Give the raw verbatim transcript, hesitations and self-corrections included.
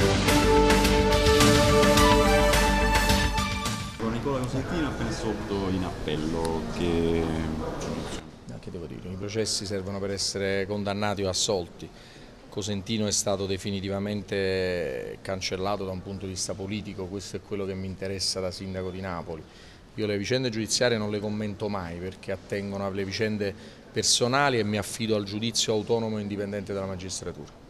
Nicola Cosentino appena sotto in appello, che... Che devo dire, i processi servono per essere condannati o assolti. Cosentino è stato definitivamente cancellato da un punto di vista politico, questo è quello che mi interessa da sindaco di Napoli. Io le vicende giudiziarie non le commento mai perché attengono alle vicende personali e mi affido al giudizio autonomo e indipendente della magistratura.